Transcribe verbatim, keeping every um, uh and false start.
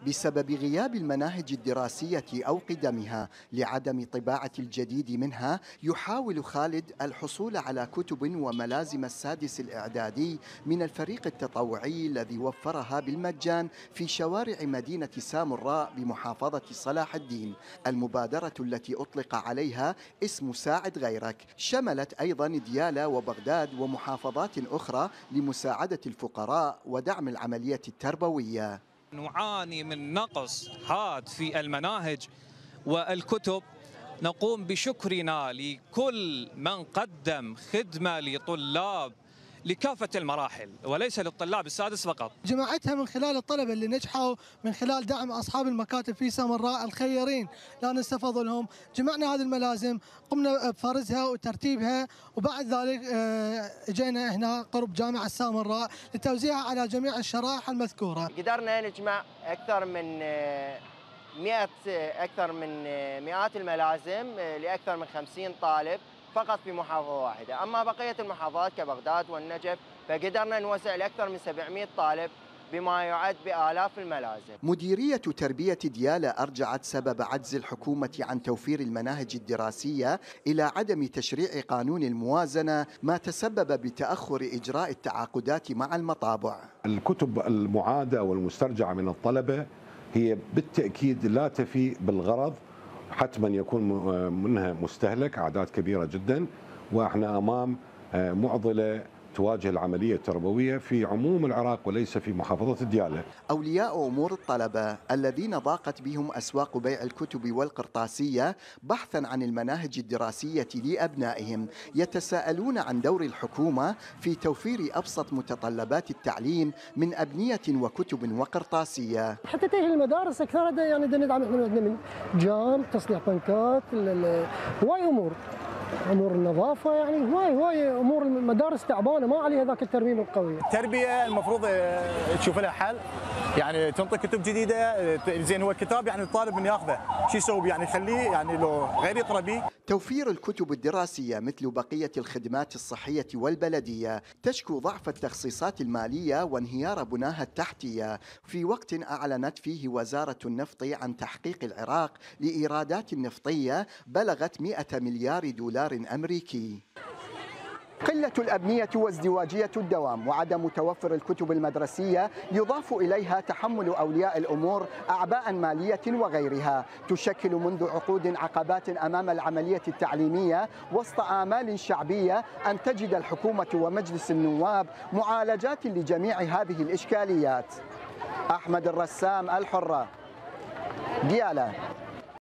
بسبب غياب المناهج الدراسية أو قدمها لعدم طباعة الجديد منها، يحاول خالد الحصول على كتب وملازم السادس الإعدادي من الفريق التطوعي الذي وفرها بالمجان في شوارع مدينة سامراء بمحافظة صلاح الدين. المبادرة التي أطلق عليها اسم ساعد غيرك شملت أيضا ديالى وبغداد ومحافظات أخرى لمساعدة الفقراء ودعم العملية التربوية. نعاني من نقص حاد في المناهج والكتب. نقوم بشكرنا لكل من قدم خدمة لطلاب لكافة المراحل وليس للطلاب السادس فقط. جماعتها من خلال الطلبة اللي نجحوا من خلال دعم أصحاب المكاتب في سامراء الخيرين لا نستفض لهم. جمعنا هذه الملازم، قمنا بفرزها وترتيبها، وبعد ذلك اجينا هنا قرب جامعة سامراء لتوزيعها على جميع الشرائح المذكورة. قدرنا نجمع أكثر من مئة أكثر من مئات الملازم لأكثر من خمسين طالب فقط في محافظة واحدة. أما بقية المحافظات كبغداد والنجف فقدرنا نوزع لأكثر من سبعمئة طالب بما يعد بآلاف الملازم. مديرية تربية ديالى أرجعت سبب عجز الحكومة عن توفير المناهج الدراسية إلى عدم تشريع قانون الموازنة، ما تسبب بتأخر إجراء التعاقدات مع المطابع. الكتب المعادة والمسترجعة من الطلبة هي بالتأكيد لا تفي بالغرض، حتما يكون منها مستهلك أعداد كبيرة جدا، وإحنا أمام معضلة تواجه العملية التربوية في عموم العراق وليس في محافظة ديالى. أولياء أمور الطلبة الذين ضاقت بهم أسواق بيع الكتب والقرطاسية بحثا عن المناهج الدراسية لأبنائهم يتساءلون عن دور الحكومة في توفير أبسط متطلبات التعليم من أبنية وكتب وقرطاسية. حتى تجي المدارس أكثر يعني ندعم من جام، تصنيع بنكات، هواي أمور امور النظافه، يعني هواي هواي امور المدارس تعبانه ما عليها ذاك الترميم القوي. التربيه المفروض تشوف لها حل، يعني تنطي كتب جديده. زين هو الكتاب يعني الطالب من ياخذه شو يسوي يعني يخليه يعني لو غير يقرا به. توفير الكتب الدراسيه مثل بقيه الخدمات الصحيه والبلديه تشكو ضعف التخصيصات الماليه وانهيار بناها التحتيه، في وقت اعلنت فيه وزاره النفط عن تحقيق العراق لايرادات نفطيه بلغت مئة مليار دولار أمريكي. قلة الأبنية وازدواجية الدوام وعدم توفر الكتب المدرسية يضاف إليها تحمل أولياء الأمور أعباء مالية وغيرها تشكل منذ عقود عقبات أمام العملية التعليمية، وسط آمال شعبية أن تجد الحكومة ومجلس النواب معالجات لجميع هذه الإشكاليات. أحمد الرسام، الحرة، ديالى.